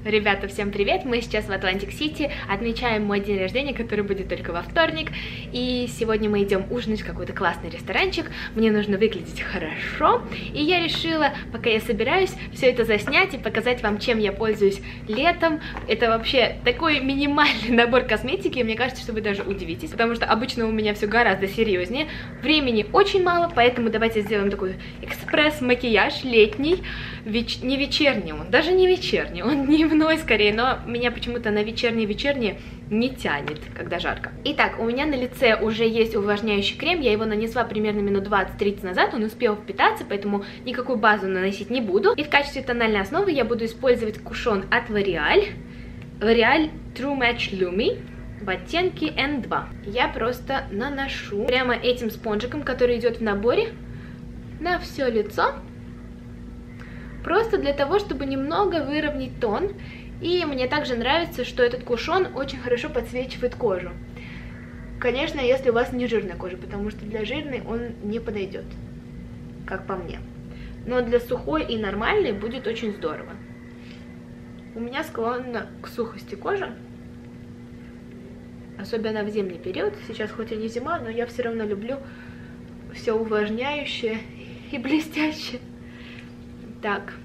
Ребята, всем привет! Мы сейчас в Атлантик-Сити отмечаем мой день рождения, который будет только во вторник. И сегодня мы идем ужинать в какой-то классный ресторанчик. Мне нужно выглядеть хорошо. И я решила, пока я собираюсь, все это заснять и показать вам, чем я пользуюсь летом. Это вообще такой минимальный набор косметики, и мне кажется, что вы даже удивитесь, потому что обычно у меня все гораздо серьезнее. Времени очень мало, поэтому давайте сделаем такой экспресс-макияж летний, не вечерний, он даже не вечерний, он дневной скорее, но меня почему-то на вечернее не тянет, когда жарко. Итак, у меня на лице уже есть увлажняющий крем, я его нанесла примерно минут 20-30 назад, он успел впитаться, поэтому никакую базу наносить не буду. И в качестве тональной основы я буду использовать кушон от L'Oreal True Match Lumi в оттенке N2. Я просто наношу прямо этим спонжиком, который идет в наборе, на все лицо. Просто для того, чтобы немного выровнять тон. И мне также нравится, что этот кушон очень хорошо подсвечивает кожу. Конечно, если у вас не жирная кожа, потому что для жирной он не подойдет, как по мне. Но для сухой и нормальной будет очень здорово. У меня склонна к сухости кожи, особенно в зимний период. Сейчас хоть и не зима, но я все равно люблю все увлажняющее и блестящее. Так,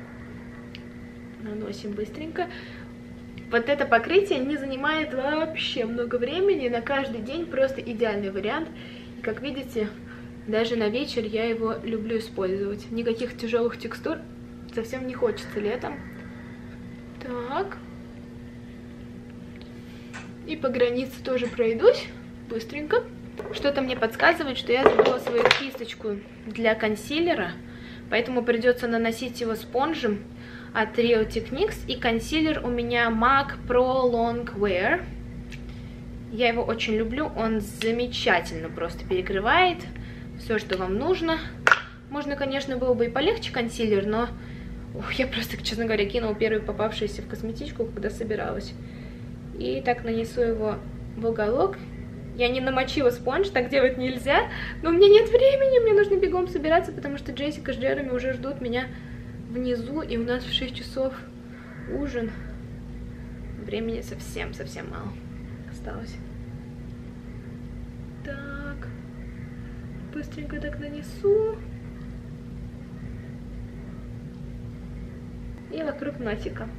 наносим быстренько. Вот это покрытие не занимает вообще много времени, на каждый день просто идеальный вариант. И как видите, даже на вечер я его люблю использовать. Никаких тяжелых текстур совсем не хочется летом. Так. И по границе тоже пройдусь быстренько. Что-то мне подсказывает, что я забыла свою кисточку для консилера. Поэтому придется наносить его спонжем от Real Techniques. И консилер у меня MAC Pro Long Wear. Я его очень люблю. Он замечательно просто перекрывает все, что вам нужно. Можно, конечно, было бы и полегче консилер, но я просто, честно говоря, кинула первый попавшийся в косметичку, когда собиралась. И так нанесу его в уголок. Я не намочила спонж, так делать нельзя, но у меня нет времени, мне нужно бегом собираться, потому что Джессика с Джереми уже ждут меня внизу, и у нас в 6 часов ужин. Времени совсем мало осталось. Так, быстренько так нанесу. И вокруг носика,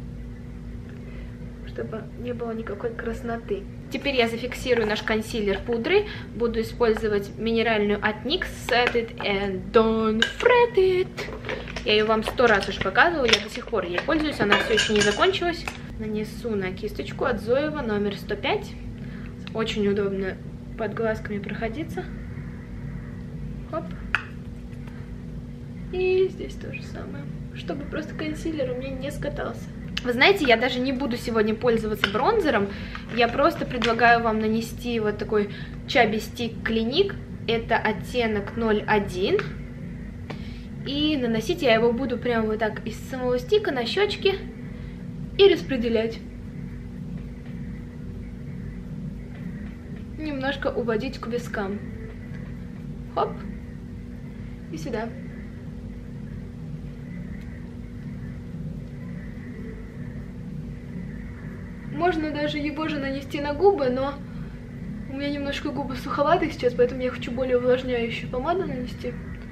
чтобы не было никакой красноты. Теперь я зафиксирую наш консилер пудрой. Буду использовать минеральную от NYX Set It and Don't Fret It. Я ее вам 100 раз уже показывала, я до сих пор ей пользуюсь, она все еще не закончилась. Нанесу на кисточку от Zoeva номер 105. Очень удобно под глазками проходиться. Хоп. И здесь то же самое, чтобы просто консилер у меня не скатался. Вы знаете, я даже не буду сегодня пользоваться бронзером, я просто предлагаю вам нанести вот такой Chubby Stick Clinique, это оттенок 01, и наносить я его буду прямо вот так из самого стика на щечки и распределять. Немножко уводить к вискам. Хоп, и сюда. Можно даже его же нанести на губы, но у меня немножко губы суховатые сейчас, поэтому я хочу более увлажняющую помаду нанести.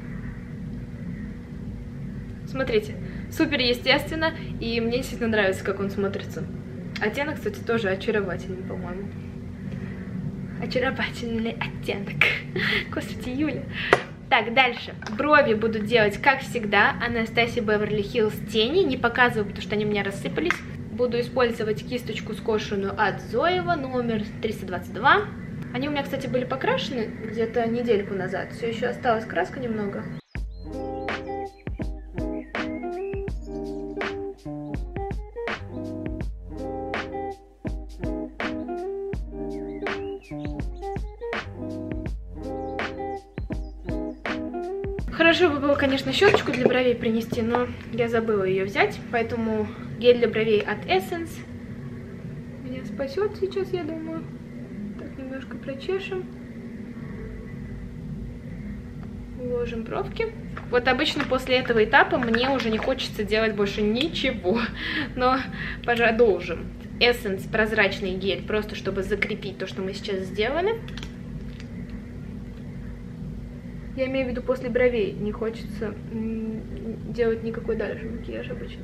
Смотрите, супер естественно, и мне действительно нравится, как он смотрится. Оттенок, кстати, тоже очаровательный, по-моему. Очаровательный оттенок. Господи, Юля. Так, дальше. Брови буду делать, как всегда, Anastasia Beverly Hills тени. Не показываю, потому что они у меня рассыпались. Буду использовать кисточку скошенную от Zoeva номер 322. Они у меня, кстати, были покрашены где-то недельку назад. Все еще осталась краска немного. Хорошо бы было, конечно, щеточку для бровей принести, но я забыла ее взять, поэтому гель для бровей от Essence меня спасет сейчас, я думаю. Так, немножко прочешем. Уложим бровки. Вот обычно после этого этапа мне уже не хочется делать больше ничего. Но продолжим. Essence прозрачный гель, просто чтобы закрепить то, что мы сейчас сделали. Я имею в виду после бровей. Не хочется делать никакой дальше макияж обычно.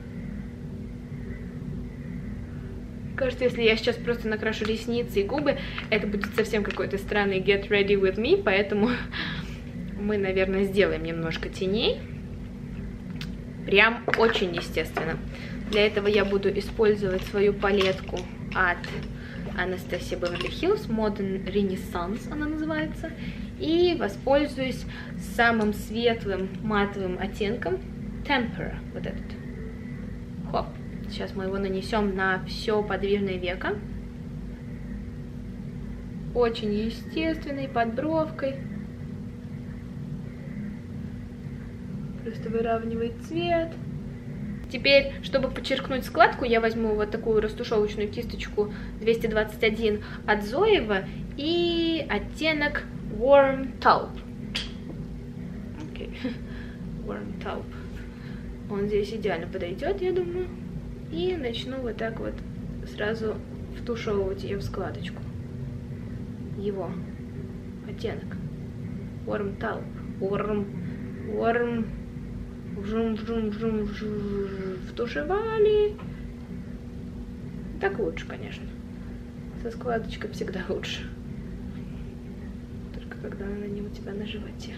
Кажется, если я сейчас просто накрашу ресницы и губы, это будет совсем какой-то странный get ready with me, поэтому мы, наверное, сделаем немножко теней. Прям очень естественно. Для этого я буду использовать свою палетку от Anastasia Beverly Hills, Modern Renaissance она называется. И воспользуюсь самым светлым матовым оттенком Tempera, вот этот. Хоп. Сейчас мы его нанесем на все подвижное веко. Очень естественной, под бровкой. Просто выравнивает цвет. Теперь, чтобы подчеркнуть складку, я возьму вот такую растушевочную кисточку 221 от Zoeva и оттенок Warm Taupe. Okay. Warm Taupe. Он здесь идеально подойдет, я думаю. И начну вот так вот сразу втушевывать ее в складочку. Его оттенок. Warm Taupe. Warm. Втушевали. Так лучше, конечно. Со складочкой всегда лучше. Только когда она не у тебя на животе.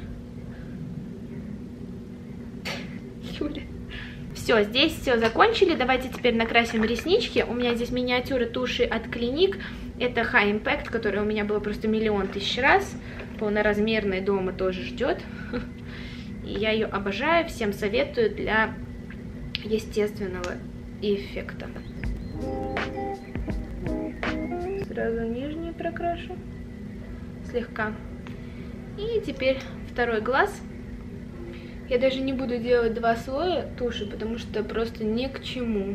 Юля. Все, здесь все закончили. Давайте теперь накрасим реснички. У меня здесь миниатюра туши от Clinique. Это High Impact, которая у меня была просто миллион тысяч раз. Полноразмерная дома тоже ждет. И я ее обожаю, всем советую для естественного эффекта. Сразу нижний прокрашу. Слегка. И теперь второй глаз. Я даже не буду делать 2 слоя туши, потому что просто ни к чему.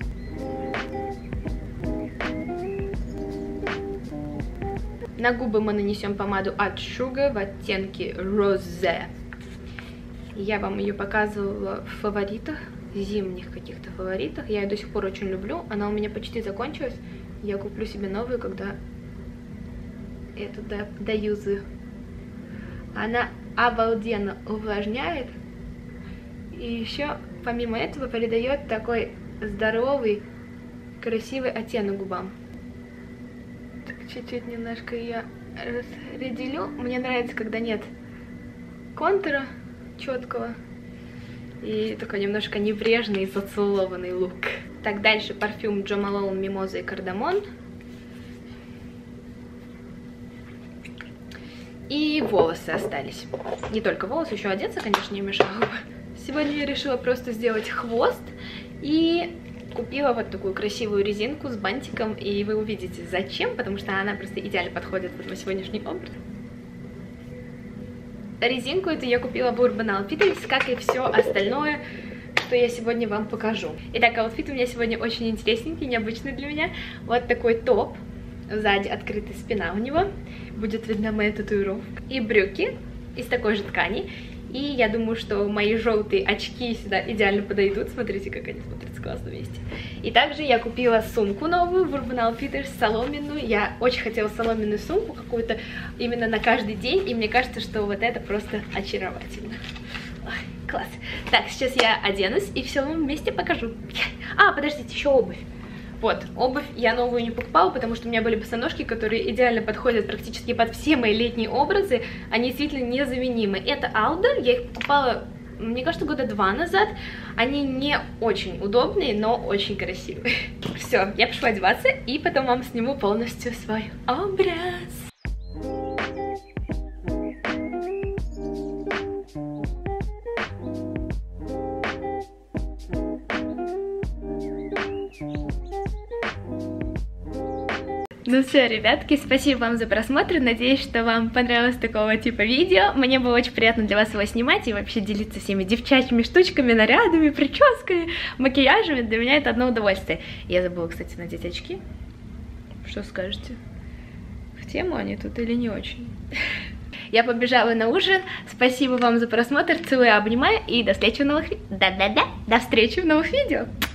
На губы мы нанесем помаду от Sugar в оттенке Rosé. Я вам ее показывала в фаворитах, зимних каких-то фаворитах. Я ее до сих пор очень люблю. Она у меня почти закончилась. Я куплю себе новую, когда эту доюзаю. Она обалденно увлажняет. И еще, помимо этого, придает такой здоровый, красивый оттенок губам. Так, чуть-чуть немножко я разделю. Мне нравится, когда нет контура четкого и такой немножко небрежный, зацелованный лук. Так, дальше парфюм Jo Malone Мимоза и Кардамон. И волосы остались. Не только волосы, еще одеться, конечно, не мешало бы. Сегодня я решила просто сделать хвост и купила вот такую красивую резинку с бантиком, и вы увидите зачем, потому что она просто идеально подходит под мой сегодняшний образ. Резинку эту я купила в Urban Outfitters, как и все остальное, что я сегодня вам покажу. Итак, аутфит у меня сегодня очень интересненький, необычный для меня. Вот такой топ, сзади открытая спина у него, будет видна моя татуировка. И брюки из такой же ткани. И я думаю, что мои желтые очки сюда идеально подойдут. Смотрите, как они смотрятся классно вместе. И также я купила сумку новую в Urban Outfitters, соломенную. Я очень хотела соломенную сумку какую-то именно на каждый день. И мне кажется, что вот это просто очаровательно. Ой, класс. Так, сейчас я оденусь и все вам вместе покажу. А, подождите, еще обувь. Вот, обувь я новую не покупала, потому что у меня были босоножки, которые идеально подходят практически под все мои летние образы. Они действительно незаменимы. Это Aldo, я их покупала, мне кажется, года 2 назад. Они не очень удобные, но очень красивые. Все, я пошла одеваться, и потом вам сниму полностью свой образ. Ну все, ребятки, спасибо вам за просмотр, надеюсь, что вам понравилось такого типа видео. Мне было очень приятно для вас его снимать и вообще делиться всеми девчачьими штучками, нарядами, прическами, макияжами. Для меня это одно удовольствие. Я забыла, кстати, надеть очки. Что скажете? В тему они тут или не очень? Я побежала на ужин. Спасибо вам за просмотр. Целую, обнимаю и до встречи в новых видео.